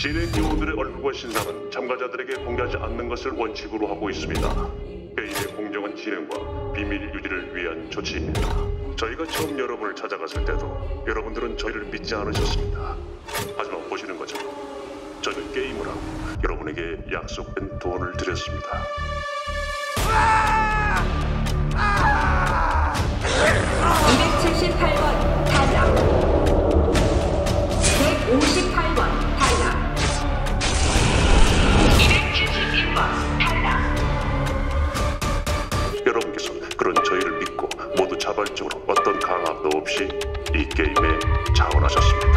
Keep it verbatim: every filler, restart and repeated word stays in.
진행 요원들의 얼굴과 신상은 참가자들에게 공개하지 않는 것을 원칙으로 하고 있습니다. 게임의 공정한 진행과 비밀 유지를 위한 조치입니다. 저희가 처음 여러분을 찾아갔을 때도 여러분들은 저희를 믿지 않으셨습니다. 하지만 보시는 것처럼 저는 게임을 하고 여러분에게 약속된 돈을 드렸습니다. 이백칠십팔 번 탈락. 백오십팔 번 탈락. 이백칠십일 번 탈락. 여러분께서 그런 저희를 믿고 모두 자발적으로 어떤 강압도 없이 이 게임에 자원하셨습니다.